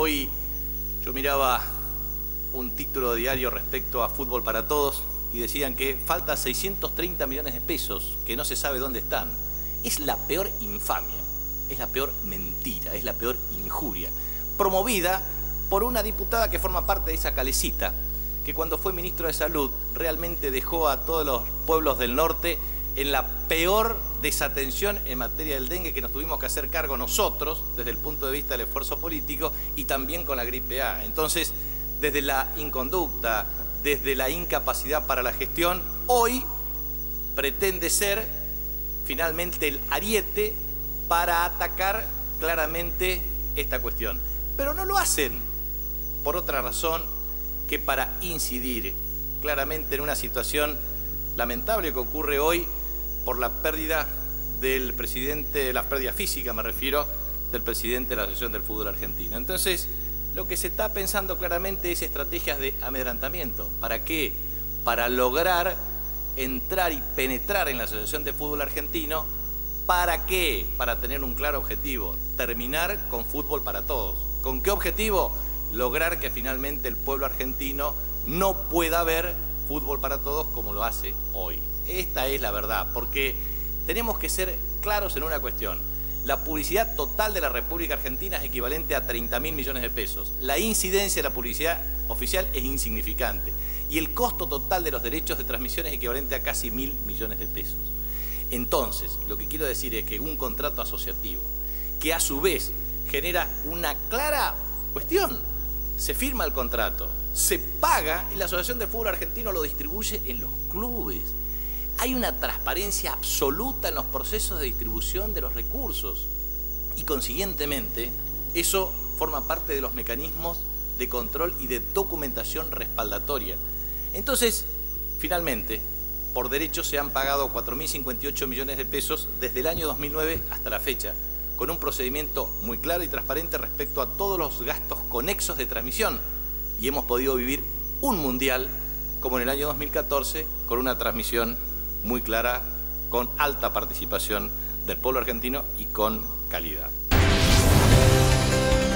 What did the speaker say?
Hoy yo miraba un título de diario respecto a Fútbol para Todos y decían que falta 630 millones de pesos, que no se sabe dónde están. Es la peor infamia, es la peor mentira, es la peor injuria, promovida por una diputada que forma parte de esa calecita, que cuando fue ministro de Salud realmente dejó a todos los pueblos del norte en la peor desatención en materia del dengue, que nos tuvimos que hacer cargo nosotros desde el punto de vista del esfuerzo político, y también con la gripe A. Entonces, desde la inconducta, desde la incapacidad para la gestión, hoy pretende ser finalmente el ariete para atacar claramente esta cuestión. Pero no lo hacen por otra razón que para incidir claramente en una situación lamentable que ocurre hoy por la pérdida del presidente, la pérdida física me refiero, del presidente de la Asociación del Fútbol Argentino. Entonces, lo que se está pensando claramente es estrategias de amedrantamiento. ¿Para qué? Para lograr entrar y penetrar en la Asociación de Fútbol Argentino. ¿Para qué? Para tener un claro objetivo: terminar con Fútbol para Todos. ¿Con qué objetivo? Lograr que finalmente el pueblo argentino no pueda ver fútbol para todos como lo hace hoy. Esta es la verdad, porque tenemos que ser claros en una cuestión. La publicidad total de la República Argentina es equivalente a 30.000 millones de pesos. La incidencia de la publicidad oficial es insignificante. Y el costo total de los derechos de transmisión es equivalente a casi 1.000 millones de pesos. Entonces, lo que quiero decir es que un contrato asociativo, que a su vez genera una clara cuestión, se firma el contrato, se paga y la Asociación de Fútbol Argentino lo distribuye en los clubes. Hay una transparencia absoluta en los procesos de distribución de los recursos y, consiguientemente, eso forma parte de los mecanismos de control y de documentación respaldatoria. Entonces, finalmente, por derecho se han pagado 4.058 millones de pesos desde el año 2009 hasta la fecha, con un procedimiento muy claro y transparente respecto a todos los gastos conexos de transmisión, y hemos podido vivir un mundial como en el año 2014 con una transmisión muy clara, con alta participación del pueblo argentino y con calidad.